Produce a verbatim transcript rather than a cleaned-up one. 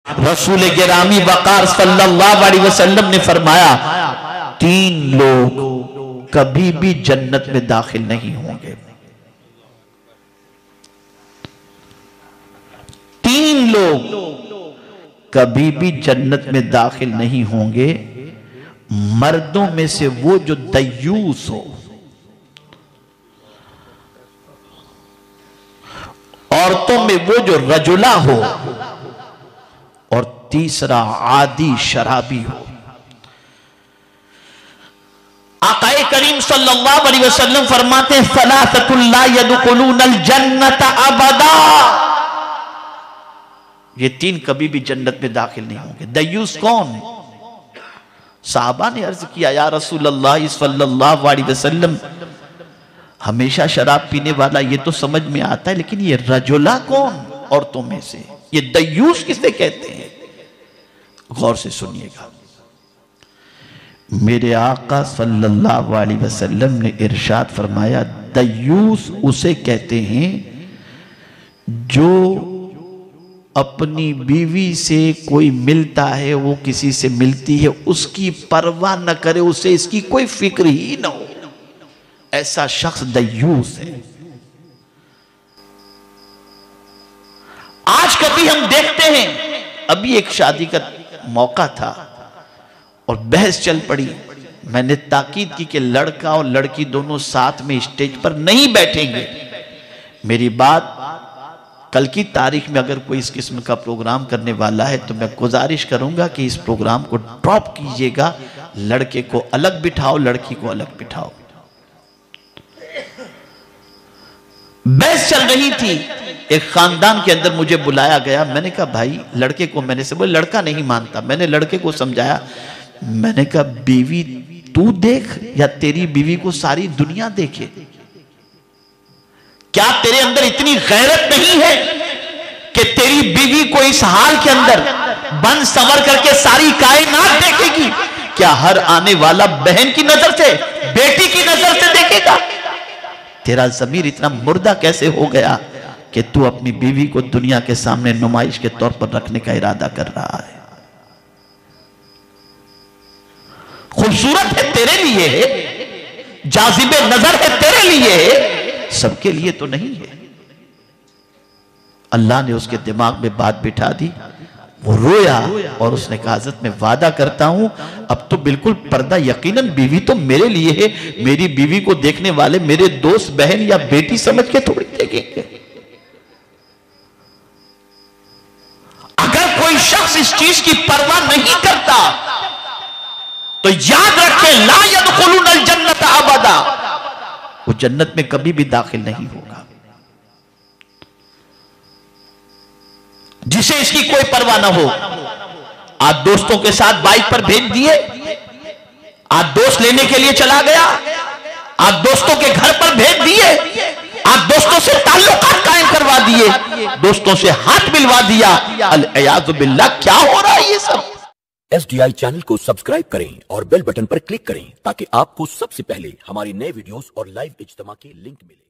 रसूल गिरामी वकार सल्लल्लाहु अलैहि वसल्लम ने फरमाया, तीन लोग कभी भी जन्नत में दाखिल नहीं होंगे। तीन लोग कभी भी जन्नत में दाखिल नहीं होंगे। मर्दों में से वो जो दयूस हो, औरतों में वो जो रजुला हो, और तीसरा आदि शराबी हो। आकाए करीम सल्लल्लाहु अलैहि वसल्लम फरमाते हैं, सलासतुल ला यदखुलूनल जन्नत अबदा। ये तीन कभी भी जन्नत में दाखिल नहीं होंगे। दयूस कौन? साहबा ने अर्ज किया, या रसूल अल्लाह सल्लल्लाहु अलैहि वसल्लम, हमेशा शराब पीने वाला ये तो समझ में आता है, लेकिन ये रजुला कौन औरतों में से? ये दयूस किसे कहते हैं? गौर से सुनिएगा। मेरे आका सल्लल्लाहु अलैहि वसल्लम ने इरशाद फरमाया, दयूस उसे कहते हैं जो अपनी बीवी से कोई मिलता है, वो किसी से मिलती है, उसकी परवाह न करे, उसे इसकी कोई फिक्र ही न हो, ऐसा शख्स दयूस है। आज कभी हम देखते हैं, अभी एक शादी का मौका था और बहस चल पड़ी। मैंने ताकीद की कि लड़का और लड़की दोनों साथ में स्टेज पर नहीं बैठेंगे। मेरी बात कल की तारीख में अगर कोई इस किस्म का प्रोग्राम करने वाला है तो मैं गुजारिश करूंगा कि इस प्रोग्राम को ड्रॉप कीजिएगा। लड़के को अलग बिठाओ, लड़की को अलग बिठाओ। बहस चल रही थी, एक खानदान के अंदर मुझे बुलाया गया। मैंने कहा भाई, लड़के को, मैंने से बोले लड़का नहीं मानता। मैंने लड़के को समझाया, मैंने कहा बीवी तू देख या तेरी बीवी को सारी दुनिया देखे? क्या तेरे अंदर इतनी गैरत नहीं है कि तेरी बीवी को इस हाल के अंदर बन संवर करके सारी कायनात देखेगी? क्या हर आने वाला बहन की नजर से, बेटी की नजर से देखेगा? तेरा ज़मीर इतना मुर्दा कैसे हो गया कि तू अपनी बीवी को दुनिया के सामने नुमाइश के तौर पर रखने का इरादा कर रहा है? खूबसूरत है तेरे लिए है, जाजिबे नजर है तेरे लिए है, सबके लिए तो नहीं है। अल्लाह ने उसके दिमाग में बात बिठा दी। वो रोया और उसने कहा, हज़रत मैं वादा करता हूं अब तो बिल्कुल पर्दा, यकीनन बीवी तो मेरे लिए है, मेरी बीवी को देखने वाले मेरे दोस्त, बहन या बेटी समझ के थोड़ी देखेंगे। अगर कोई शख्स इस चीज की परवाह नहीं करता तो याद रखे, ला यदखुलूनल जन्नत अबदा, वो जन्नत में कभी भी दाखिल नहीं होगा। जिसे इसकी कोई परवाह ना हो, आज दोस्तों के साथ बाइक पर भेज दिए, आज दोस्त लेने के लिए चला गया, आज दोस्तों के घर पर भेज दिए, आज दोस्तों से ताल्लुकात कायम करवा दिए, दोस्तों से हाथ मिलवा दिया। अल-इयाज़ु बिल्लाह, क्या हो रहा है ये सब? एस डी आई चैनल को सब्सक्राइब करें और बेल बटन पर क्लिक करें ताकि आपको सबसे पहले हमारी नए वीडियोस और लाइव इज्तिमा की लिंक मिले।